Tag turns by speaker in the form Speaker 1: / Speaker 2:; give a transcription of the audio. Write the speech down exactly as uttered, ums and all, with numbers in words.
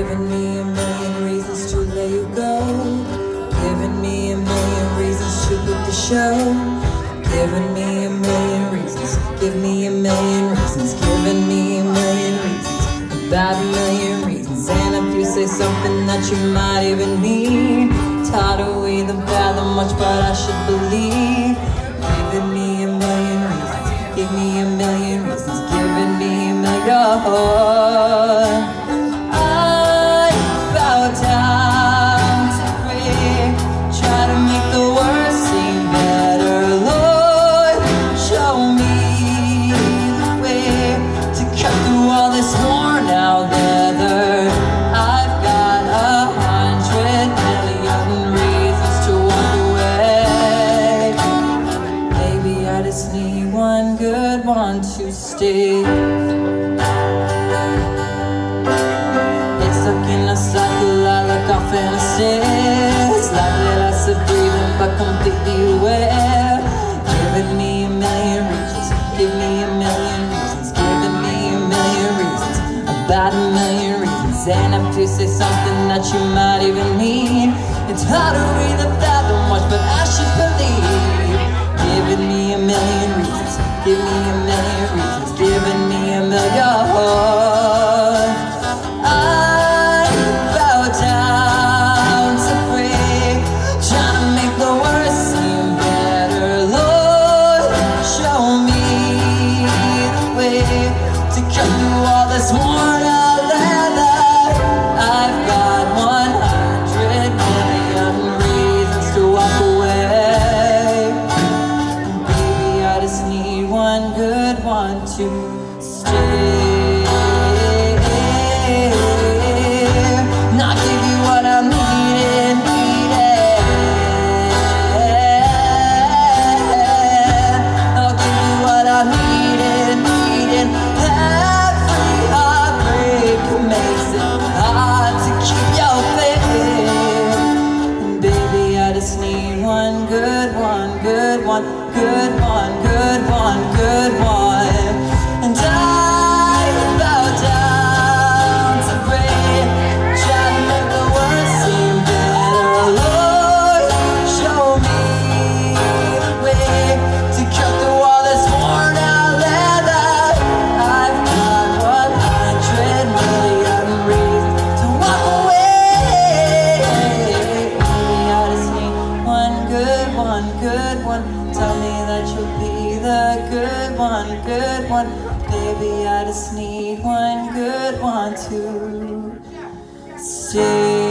Speaker 1: Giving me a million reasons to let you go. Giving me a million reasons to book the show. Giving me a million reasons. Give me a million reasons. Giving me a million reasons. About a million reasons. And if you say something that you might even need, taught away the fathom much, but I should believe. Giving me a million reasons. Give me a million reasons. Giving me a million. I bow down to pray, try to make the worst seem better. Lord, show me the way to cut through all this worn out leather. I've got a hundred million reasons to walk away. Maybe I just need one good one to stay. It's stuck in a cycle, I look off and I stay. It's like that I said breathing but completely aware. Giving me a million reasons. Give me a million reasons. Giving me a million reasons. About a million reasons. And if you say something that you might even need, it's hard to read the fathom much, but I should believe. Giving me a million reasons. Give me a million reasons. Giving me a million. I bow down to pray, trying to make the worst seem better. Lord, show me the way to cut through all this worn out leather. I've got one hundred million reasons to walk away. Baby, I just need one good one to stay. Not give you what I'm needing, needing. I'll give you what I'm needing, needing. Every heartbreak makes it hard to keep your faith. And baby, I just need one good one, good one, good one, good one, good one. And I bow down to pray, try to make the world seem better. Lord, show me the way to cut through all this worn out leather. I've got one hundred million reasons to walk away. Maybe I just need one good one, good one. Tell me that you'll be the good one, good one. Baby, I just need one good one to stay.